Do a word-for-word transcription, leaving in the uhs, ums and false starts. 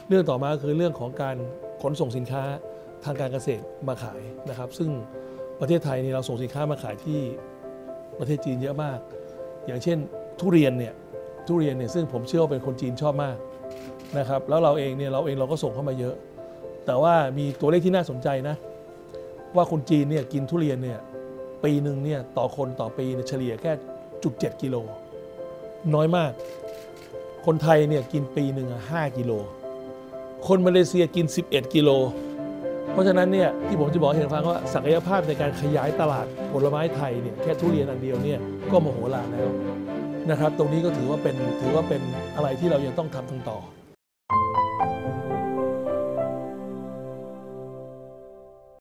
เรื่องต่อมาคือเรื่องของการขนส่งสินค้าทางการเกษตรมาขายนะครับซึ่งประเทศไทยนี่เราส่งสินค้ามาขายที่ประเทศจีนเยอะมากอย่างเช่นทุเรียนเนี่ยทุเรียนเนี่ยซึ่งผมเชื่อว่าเป็นคนจีนชอบมากนะครับแล้วเราเองเนี่ยเราเองเราก็ส่งเข้ามาเยอะแต่ว่ามีตัวเลขที่น่าสนใจนะว่าคนจีนเนี่ยกินทุเรียนเนี่ยปีหนึ่งเนี่ยต่อคนต่อปีเนี่ยเฉลี่ยแค่จุดเจ็ดกิโลน้อยมากคนไทยเนี่ยกินปีหนึ่งห้ากิโลคนมาเลเซียกินสิบเอ็ดกิโลเพราะฉะนั้นเนี่ยที่ผมจะบอกให้เห็นฟังว่าศักยภาพในการขยายตลาดผลไม้ไทยเนี่ยแค่ทุเรียนอันเดียวเนี่ยก็มโหฬารแล้วนะครับตรงนี้ก็ถือว่าเป็นถือว่าเป็นอะไรที่เรายังต้องทำต่อ